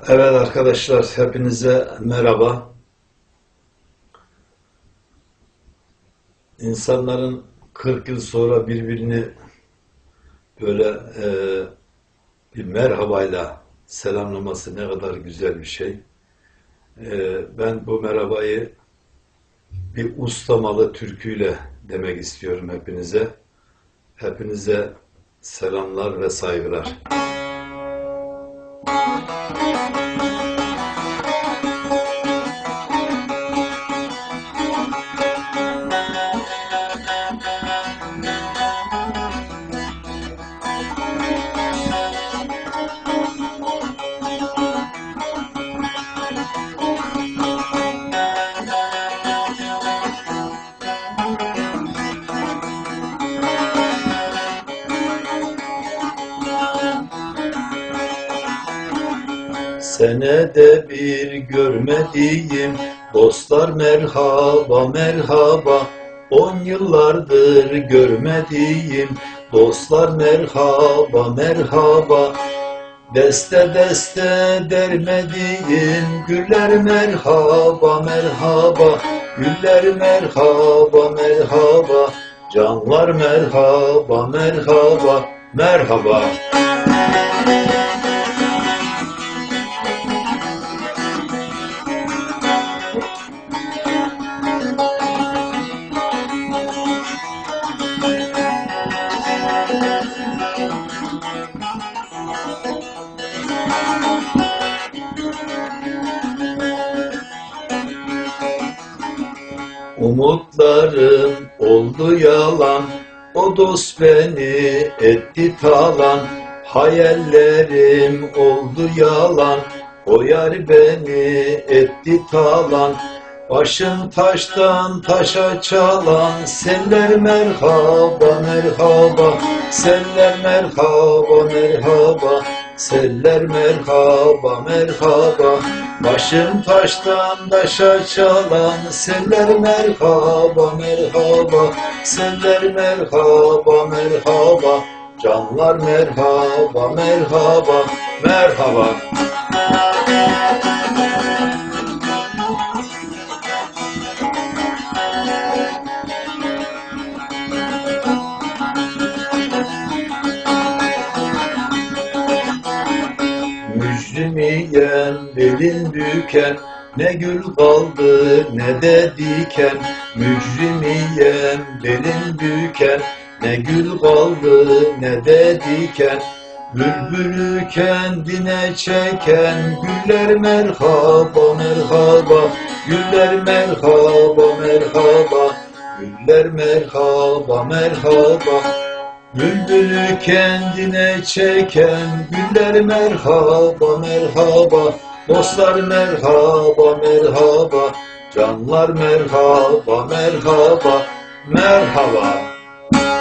Evet arkadaşlar, hepinize merhaba. İnsanların 40 yıl sonra birbirini böyle bir merhabayla selamlaması ne kadar güzel bir şey. Ben bu merhabayı bir ustamalı türküyle demek istiyorum hepinize. Hepinize selamlar ve saygılar. Senede bir görmediğim dostlar merhaba merhaba. 10 yıllardır görmediğim dostlar merhaba merhaba. Deste deste dermediğim güller merhaba merhaba. Güller merhaba merhaba. Canlar merhaba merhaba merhaba. Umutlarım oldu yalan, o dost beni etti talan. Hayallerim oldu yalan, o yar beni etti talan. Başım taştan taşa çalan, seller merhaba merhaba. Seller merhaba merhaba. Seller merhaba merhaba. Başım taştan taşa çalan, seller merhaba merhaba. Seller merhaba merhaba. Canlar merhaba merhaba merhaba. Mücrimiyem belin büken, ne gül kaldı ne de diken. Mücrimiyem belin büken, ne gül kaldı ne de diken. Bülbülü kendine çeken, güller merhaba merhaba. Güller merhaba merhaba. Güller merhaba merhaba. Bülbülü kendine çeken, güller merhaba merhaba. Dostlar merhaba merhaba. Canlar merhaba merhaba merhaba.